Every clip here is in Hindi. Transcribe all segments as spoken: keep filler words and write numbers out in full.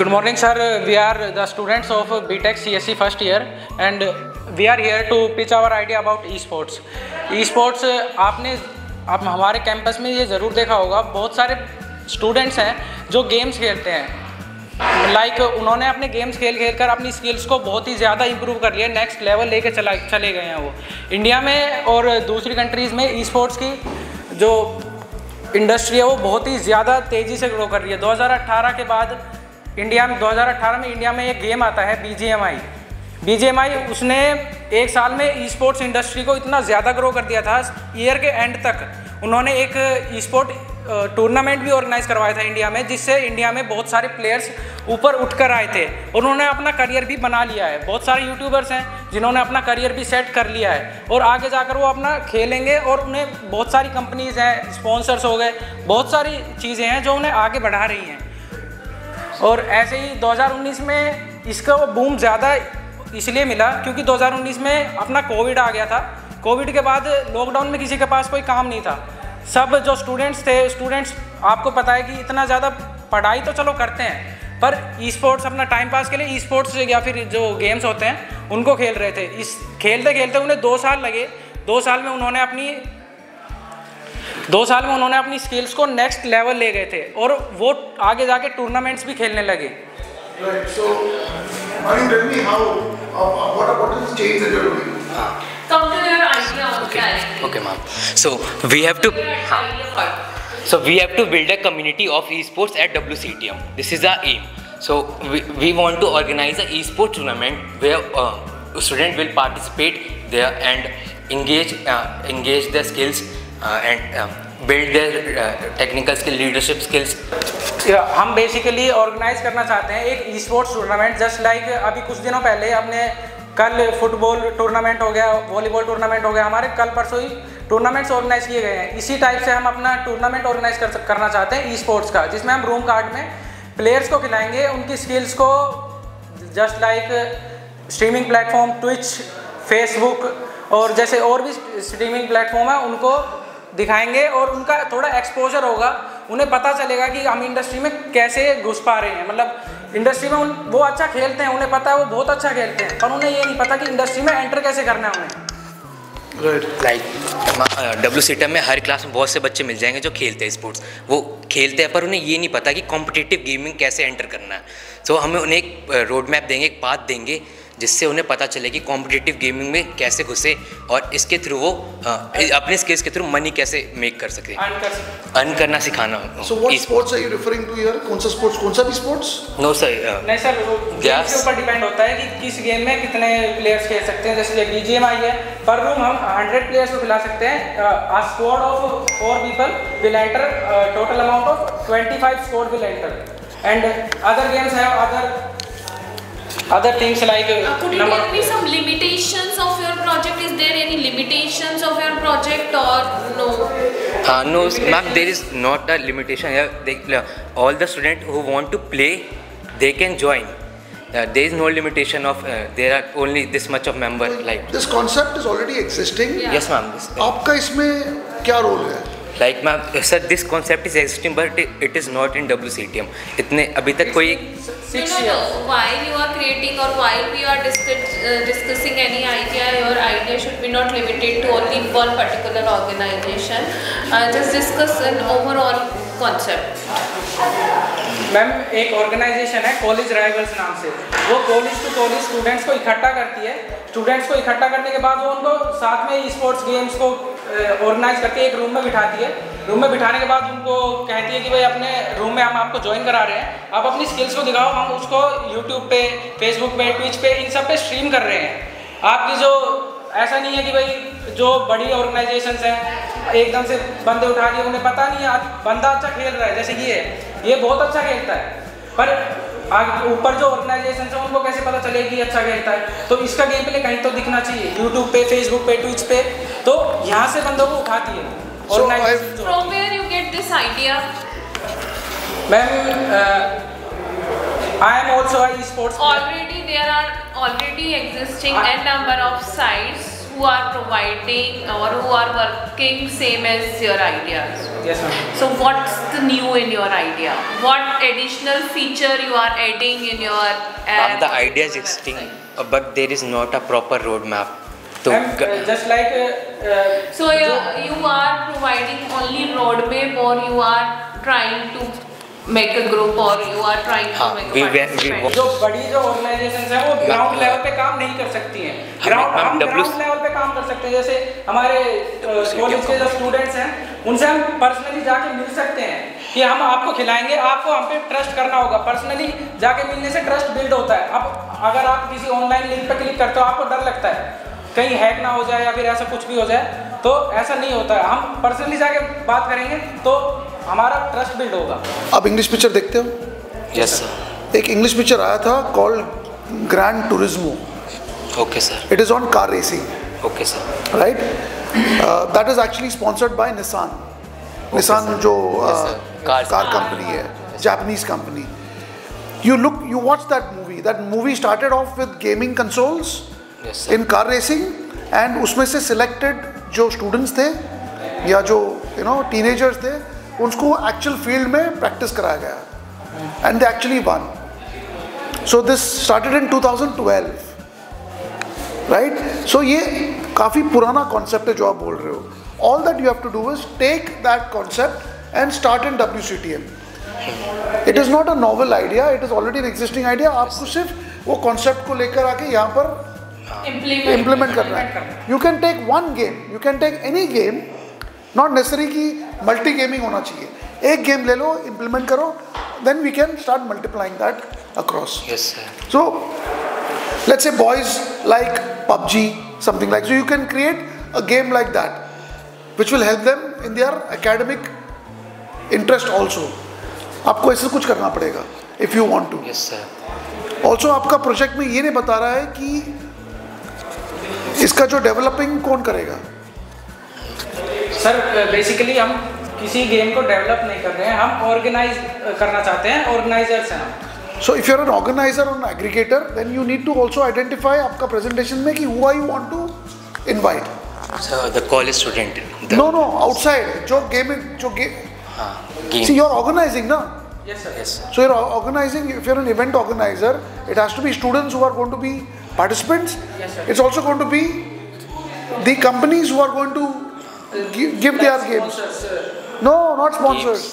Good morning, sir. We are the students of B Tech C S E first year and we are here to pitch our idea about e-sports. E-sports आपने आप हमारे कैंपस में ये ज़रूर देखा होगा, बहुत सारे स्टूडेंट्स हैं जो गेम्स खेलते हैं। लाइक like, उन्होंने अपने गेम्स खेल खेल कर अपनी स्किल्स को बहुत ही ज़्यादा इंप्रूव कर लिया, नेक्स्ट लेवल लेके चला चले गए हैं वो। इंडिया में और दूसरी कंट्रीज़ में ई स्पोर्ट्स की जो इंडस्ट्री है वो बहुत ही ज़्यादा तेज़ी से ग्रो कर रही है। दो हज़ार अठारह के बाद इंडिया में दो हज़ार अठारह में इंडिया में एक गेम आता है B G M I. B G M I उसने एक साल में ई स्पोर्ट्स इंडस्ट्री को इतना ज़्यादा ग्रो कर दिया था, ईयर के एंड तक उन्होंने एक ई स्पोर्ट टूर्नामेंट भी ऑर्गेनाइज करवाया था इंडिया में, जिससे इंडिया में बहुत सारे प्लेयर्स ऊपर उठकर आए थे और उन्होंने अपना करियर भी बना लिया है। बहुत सारे यूट्यूबर्स हैं जिन्होंने अपना करियर भी सेट कर लिया है और आगे जाकर वो अपना खेलेंगे और उन्हें बहुत सारी कंपनीज़ हैं, स्पॉन्सर्स हो गए, बहुत सारी चीज़ें हैं जो उन्हें आगे बढ़ा रही हैं। और ऐसे ही दो हज़ार उन्नीस में इसका वो बूम ज़्यादा इसलिए मिला क्योंकि दो हज़ार उन्नीस में अपना कोविड आ गया था। कोविड के बाद लॉकडाउन में किसी के पास कोई काम नहीं था। सब जो स्टूडेंट्स थे, स्टूडेंट्स आपको पता है कि इतना ज़्यादा पढ़ाई तो चलो करते हैं पर ई स्पोर्ट्स अपना टाइम पास के लिए ई स्पोर्ट्स या फिर जो गेम्स होते हैं उनको खेल रहे थे। इस खेलते खेलते उन्हें दो साल लगे। दो साल में उन्होंने अपनी दो साल में उन्होंने अपनी स्किल्स को नेक्स्ट लेवल ले गए थे और वो आगे जाके टूर्नामेंट्स भी खेलने लगे। Right. So, Mani, tell me how, uh, what, what is the change that you're doing? Come to your idea on Okay, clarity. okay, ma'am. So we have to, so we have to build a community of esports at W C T M. This is our aim. So we, we want to organize an esport tournament where uh, students will participate there and engage uh, engage their skills uh, and uh, build their uh, technical skill, leadership skills. हम बेसिकली ऑर्गेनाइज करना चाहते हैं एक e sports tournament, just like अभी कुछ दिनों पहले हमने कल फुटबॉल टूर्नामेंट हो गया, वॉलीबॉल टूर्नामेंट हो गया, हमारे कल परसों ही टूर्नामेंट्स ऑर्गेनाइज किए गए हैं। इसी टाइप से हम अपना टूर्नामेंट ऑर्गेनाइज कर करना चाहते हैं ई स्पोर्ट्स का, जिसमें हम रूम कार्ड में प्लेयर्स को खिलाएंगे, उनकी स्किल्स को just like streaming platform Twitch, Facebook और जैसे और भी स्ट्रीमिंग प्लेटफॉर्म है उनको दिखाएंगे और उनका थोड़ा एक्सपोजर होगा, उन्हें पता चलेगा कि हम इंडस्ट्री में कैसे घुस पा रहे हैं। मतलब इंडस्ट्री में उन वो अच्छा खेलते हैं, उन्हें पता है वो बहुत अच्छा खेलते हैं, पर उन्हें ये नहीं पता कि इंडस्ट्री में एंटर कैसे करना है उन्हें। Right, like W C T M में हर क्लास में बहुत से बच्चे मिल जाएंगे जो खेलते हैं स्पोर्ट्स, वो खेलते हैं पर उन्हें ये नहीं पता कि कॉम्पिटिटिव गेमिंग कैसे एंटर करना है। तो हमें उन्हें एक रोड मैप देंगे, एक पाथ देंगे जिससे उन्हें पता चले कि कॉम्पिटिटिव गेमिंग में कैसे घुसे और इसके थ्रू वो अपने स्किल्स के थ्रू मनी कैसे मेक कर सके, अर्न करना सिखाना। So what sports are you referring to here? कौन सा स्पोर्ट्स, कौन सा भी स्पोर्ट्स? नो सर, नहीं सर, वो गेम्स के ऊपर डिपेंड होता है कि किस गेम में कितने प्लेयर्स खेल सकते हैं। जैसे बी जी एम आई है, पर रूम हम हंड्रेड प्लेयर्स को खिला सकते हैं। A squad of four people will enter, total amount of twenty five squad will enter and other games है, other other things like uh, could you tell me some limitations of your project? Is there any limitations of your project or no? Uh, no, ma'am, there is not a limitation here. They, uh, all the students who want to play, they can join. Uh, there is no limitation of uh, there are only this much of member. Like this concept is already existing. Yeah. Yes, ma'am. आपका इसमें क्या रोल है? Like ma'am, sir, this concept is existing, but it, it is not in W C T M. इतने अभी तक कोई No, no, no. While you are creating or while we are discuss, uh, discussing any idea, your idea should be not limited to only one particular organization. Uh, just discuss an overall concept. Ma'am, एक ऑर्गेनाइजेशन है कॉलेज राइवल्स नाम से, वो कॉलेज टू कॉलेज स्टूडेंट्स को इकट्ठा करती है। स्टूडेंट्स को इकट्ठा करने के बाद वो उनको साथ में ई स्पोर्ट्स गेम्स को ऑर्गेनाइज करके एक रूम में बिठाती है। रूम में बिठाने के बाद उनको कहती है कि भाई अपने रूम में हम आपको ज्वाइन करा रहे हैं, आप अपनी स्किल्स को दिखाओ, हम उसको यूट्यूब पे, फेसबुक पे, ट्विच पे, इन सब पे स्ट्रीम कर रहे हैं। आपकी जो ऐसा नहीं है कि भाई जो बड़ी ऑर्गेनाइजेशंस हैं एकदम से बंदे उठा दिए, उन्हें पता नहीं है बंदा अच्छा खेल रहा है, जैसे ये ये बहुत अच्छा खेलता है, पर ऊपर जो ऑर्गेनाइजेशन है उनको कैसे पता चलेगा कि अच्छा खेलता है। तो इसका गेम प्ले कहीं तो दिखना चाहिए, यूट्यूब पे, फेसबुक पे, ट्विच पे, तो यहाँ से बंदों को उठाती है organisation. From where you get this idea? Ma'am, I am also a e-sports player. Already there are already existing a number of sites who are providing or who are working same as your ideas. Yes, ma'am. So what's the new in your idea? What additional feature you are adding in your app? Um, the idea is existing, uh, but there is not a proper roadmap. So, And, uh, just like uh, uh, So you, you are providing only roadmap, or you are trying to make a group, or you are trying to हाँ, make we a went- we participant? जो बड़ी जो ऑर्गेनाइजेशंस हैं वो ग्राउंड लेवल पे काम नहीं कर सकती हैं। ग्राउंड हम हम W- ग्राउंड लेवल पे काम कर सकते हैं। जैसे हमारे कॉलेज के जो स्टूडेंट्स हैं उनसे हम पर्सनली जाके मिल सकते हैं कि हम आपको खिलाएंगे, आपको हम पे ट्रस्ट करना होगा। पर्सनली जाके मिलने से ट्रस्ट बिल्ड होता है। अब अगर आप किसी ऑनलाइन लिंक पे क्लिक करते हो आपको डर लगता है कहीं हैक ना हो जाए या फिर ऐसा कुछ भी हो जाए, तो ऐसा नहीं होता है। हम पर्सनली जाके बात करेंगे तो हमारा ट्रस्ट बिल्ड होगा। आप इंग्लिश पिक्चर देखते हो? yes sir. एक इंग्लिश पिक्चर आया था called Gran Turismo. Okay sir. It is on car racing, Okay sir. Right? That is actually sponsored by Nissan. Nissan जो Cars. कार कंपनी है, Japanese company. You look you watch that movie that movie started off with gaming consoles Yes sir. In car racing, and उसमें से सिलेक्टेड जो स्टूडेंट्स थे या जो यू नो टीनेजर्स थे उनको एक्चुअल फील्ड में प्रैक्टिस कराया गया and they actually won. So this started in two thousand twelve, right? So ये काफ़ी पुराना कॉन्सेप्ट है जो आप बोल रहे हो। All that you have to do is take that concept and start in W C T M. It is not a novel idea, it is already an existing idea. आपको सिर्फ वो कॉन्सेप्ट को लेकर आके यहाँ पर Implement. इम्प्लीमेंट करना है। You can take one game, you can take any game, not necessary कि मल्टी गेमिंग होना चाहिए। एक गेम ले लो, इम्प्लीमेंट करो, then we can start multiplying that across. Yes sir. So let's say boys like P U B G, something like, so you can create a game like that which will help them in their academic interest also. आपको ऐसा कुछ करना पड़ेगा if you want to. Yes sir. Also आपका प्रोजेक्ट में ये नहीं बता रहा है कि इसका जो डेवलपिंग कौन करेगा। सर बेसिकली हम किसी गेम को डेवलप नहीं कर रहे हैं, हम ऑर्गेनाइज करना चाहते हैं, ऑर्गेनाइजर्स हैं हम। So if you're an organizer or an aggregator, then you need to also identify आपका presentation में कि who are you want to invite. So the college student. The, No no outside जो game जो game. हाँ, game. See you're organizing ना. Yes sir. Yes sir. So you're organizing, if you're an event organizer, it has to be students who are going to be participants. Yes, sir. It's also going to be the companies who are going to give, give their games. No, not sponsors.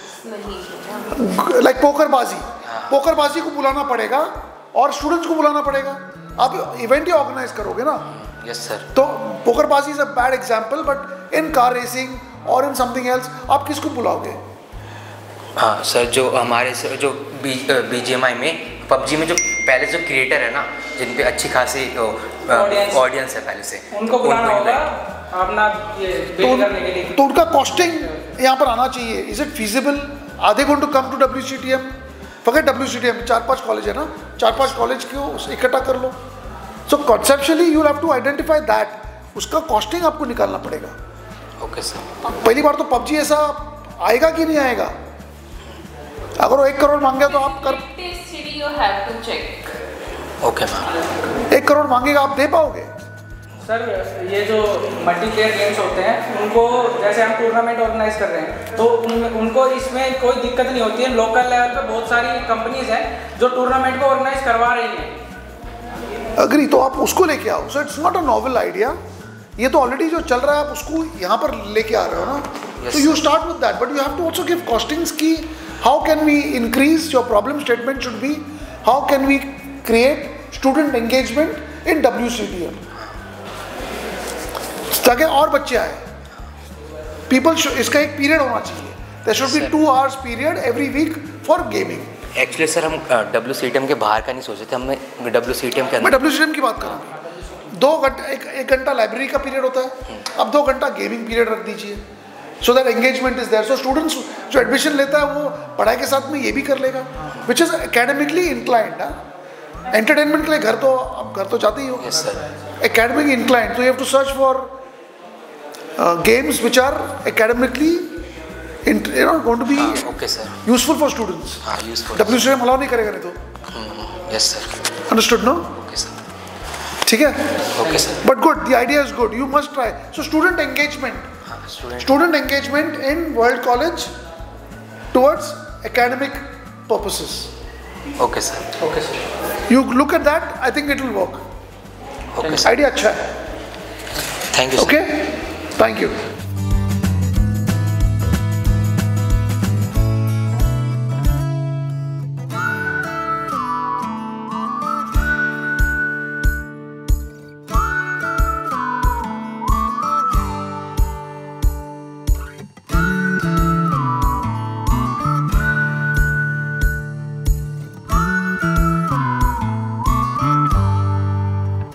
Like PokerBaazi, PokerBaazi को बुलाना पड़ेगा और स्टूडेंट्स को बुलाना पड़ेगा। आप इवेंट ही ऑर्गेनाइज करोगे ना। Yes sir. तो PokerBaazi is a bad example, but in car racing और इन समथिंग एल्स आप किसको बुलाओगे? हाँ सर, जो हमारे सर जो B B G M I में पबजी में जो पहले जो क्रिएटर है ना, जिन पे अच्छी खासी Audience. ऑडियंस है पहले से, उनको बुलाना होगा अपना ये तो, बिल्ड करने के लिए। तो उनका कॉस्टिंग यहाँ पर आना चाहिए। Is it feasible? Are they going to come to W C T M? Forget W C T M, चार पांच कॉलेज है ना, चार पांच कॉलेज को इकट्ठा कर लो। So conceptually you have to identify that, उसका कॉस्टिंग आपको निकालना पड़ेगा। Okay sir. पहली बार तो पबजी ऐसा आएगा कि नहीं आएगा? अगर वो एक करोड़ मांगे तो आप कर You have to check. Okay ma'am. एक करोड़ मांगेगा, आप दे पाओगे? सर ये जो मल्टीप्लेयर गेम्स होते हैं उनको जैसे हम टूर्नामेंट ऑर्गेनाइज कर रहे हैं तो उन, उनको इसमें कोई दिक्कत नहीं होती है। लोकल लेवल पे बहुत सारी कंपनीज हैं जो टूर्नामेंट को ऑर्गेनाइज करवा रही हैं। अग्री, तो आप उसको लेके आओ। So it's not a novel idea, ये तो ऑलरेडी जो चल रहा है आप उसको यहाँ पर लेके आ रहे हो ना। Yes, तो you start with that, but you have to also give costings की how can we increase your problem statement should be how can we create student engagement in W C T M ताकि और बच्चे आए। पीपल इसका एक पीरियड होना चाहिए, there should be two hours period every week for gaming. Actually sir हम डब्ल्यू सी टी एम के बाहर का नहीं सोचे थे, हमने डब्ल्यू सी टी एम के मैं अंदर। डब्ल्यू सी टी एम की बात कर रहा हूँ। दो घंटा एक एक घंटा लाइब्रेरी का पीरियड होता है, अब दो घंटा गेमिंग पीरियड रख दीजिए so that engagement is there. So students जो एडमिशन लेता है वो पढ़ाई के साथ में ये भी कर लेगा, which is academically inclined. Entertainment के लिए घर तो आप घर तो जाते ही हो, यस सर। एकेडमिक इंक्लाइंड, तो you have to search for games which are academically you know going to be okay sir. Useful for students. हाँ useful. W C T M allow नहीं करेगा नहीं तो। Yes sir. Understood no? Okay sir. ठीक है? Okay, sir. But good, the idea is good. You must try. So student engagement. Student. Student engagement in World College towards academic purposes. Okay, sir. Okay sir. You look at that, I think it will work. Okay, sir. Idea अच्छा है. Thank you, sir. Okay? Thank you.